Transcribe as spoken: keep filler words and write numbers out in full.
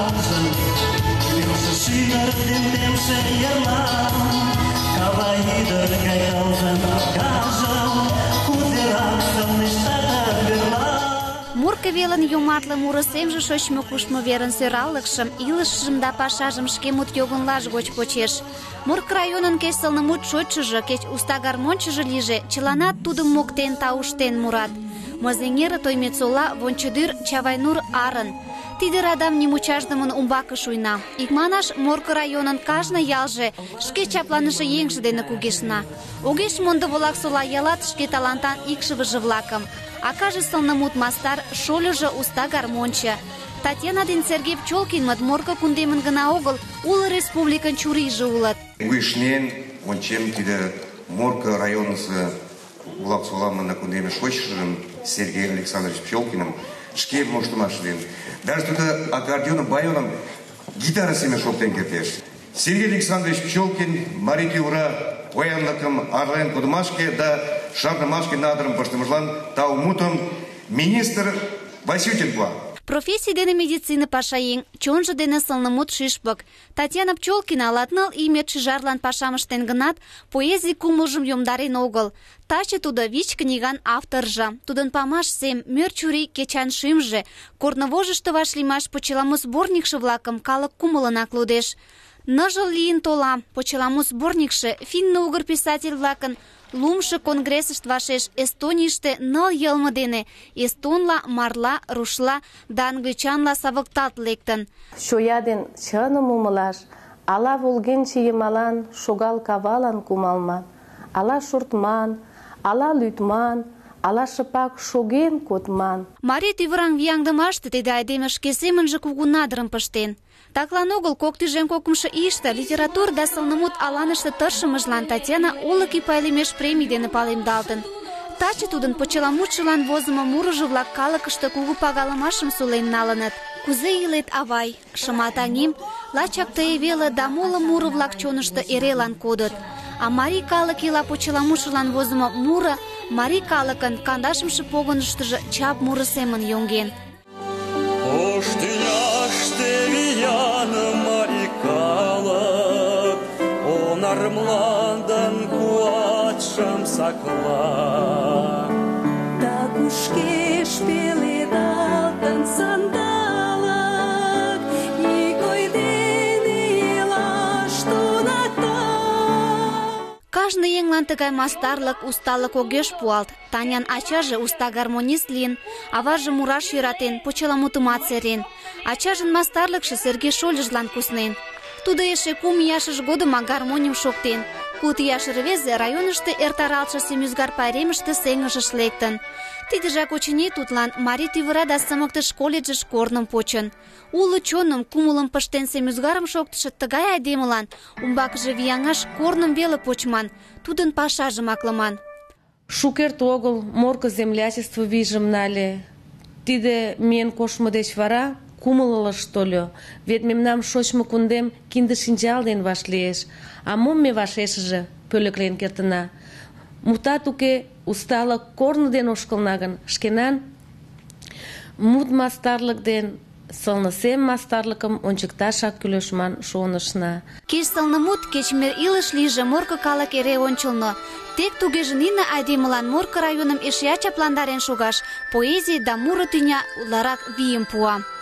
калзын, Мелсы шыныр демдемші ерлан, Кавайдыр гай калзын калжын, Кудырак сылныштата берлан. Мурка велын юматлы мурысемже шочмо кушмо верын сӧраллыкшым, илышыжым да пашажым шке мут йогынлаж гоч почеш. Мурк районын кеч сылнымут шочшыжо, кеч уста гармончыжо лийже, чыланат тудым моктен тауштен мурат. Мызеҥер, Тойметсола, Вончыдӱр, Чавайнур арын. Тиде радам нимучашдымын умбаке шуйна. Икманаш, Морко районын кажне ялже шке чапланыше еҥже дене кугешна. Огеш мондо Волаксола ялат шке талантан икшывыже-влакым. Акаже сылнымут мастар, шольыжо уста гармончо. Татьяна ден Сергей Пчелкинмыт Морко кундемын гына огыл, уло республикын чурийже улыт. Кугешнен, ончем тиде Морко районысо Волаксоламын кундеме шочшыжым Сергей Александрович Пчелкиным шке моштымаш ден. Даже тудо аккордеоным, байоным гитара семе шоктен кертеш. Сергей Александрович Пчелкин марий тӱвыра поянлыкым арлен кодымашке да шарнымашке надырым пыштымыжлан тау мутым министр Васютин пуа. Профессий дене медицина пашаеҥ, чонжо дене сылнымут шӱшпык. Татьяна Пчелкина латныл ий медшӱжарлан пашам ыштен гынат, поэзий кумылжым йомдарен огыл. Таче тудо вич книган авторжо. Тудын памаш сем, мӧр чурий, кечан шӱмжӧ, корнывожышто вашлиймаш почеламу сборникше-влакым калык кумылынак лудеш. Ныжыл лийын тола, почеламу сборникше финно-угыр писатель-влакын лумшо конгрессышт вашеш Эстонийыште ныл йылме дене эстонла, марла, рушла да англичанла савыкталт лектын. Чоя ден чыным умылаш, ала волгенче йымалан шогал кавалан кумалман, ала шортман, ала лӱдман, ала шыпак шоген кодман. Марий тӱвыраҥ вияҥдымаште тиде айдеме шке семынже кугу надырым пыштен. Таклан огыл кок тӱжем кокымшо ийыште литератур да сылнымут аланыште тыршымыжлан Татьяна улык ий пайлемеш премий дене палемдалтын. Таче тудын почеламутшылан возымо мурыжо-влак калыкыште кугу пагалымашым сулен налыныт. «Кузе илет, авай, шыма таҥем, лачак тые веле да моло муро-влак чонышто эрелан кодыт». А марий калык ила почеламутшылан возымо муро марий калыкын кандашымше погыныштыжо чап муро семын йоҥген. Ош тӱняште виян марий калык, онар мландын куатшым сакла. Да кушкеш пеледалтын сандалык, ик ой дене илаш туныкта. Кажне еҥлан тыгай мастарлык, усталык огеш пуалт. Танян ачаже уста гармонист лийын, аваже мураш йӧратен, почеламутымат серен. Ачажын мастарлыкше Сергей шольыжлан куснен. Тудо эше кум ияшыж годымак гармоньым шоктен. Куд ияш рвезе районышто эртаралтше Семӱзгар пайремыште сеҥышыш лектын. Тидыжак, очыни, тудлан марий тӱвыра да сымыктыш колледжыш корным почын. Уло чоным, кумылым пыштен Семӱзгарым шоктышо тыгай айдемылан умбакыже вияҥаш корным веле почман, тудын пашажым аклыман. Шукерте огыл Морко землячество вийжым нале. Тиде миен коштмо деч вара кумыл ылыж тольо, вет мемнам шочмо кундем кинде шинчал ден вашлиеш, а мом ме вашешыже пӧлеклен кертына. Мутат уке, усталык корно ден ошкылна гын, шкенан мут мастарлык ден сылне сем мастарлыкым ончыкташак кӱлеш ман шонышна. Кеч сылнымут, кеч мир илыш лийже Морко калык эре ончылно. Тек тугеже нине айдемылан Морко районым эшеат чапландарен шогаш поэзий да муро тӱня утларак вийым пуа.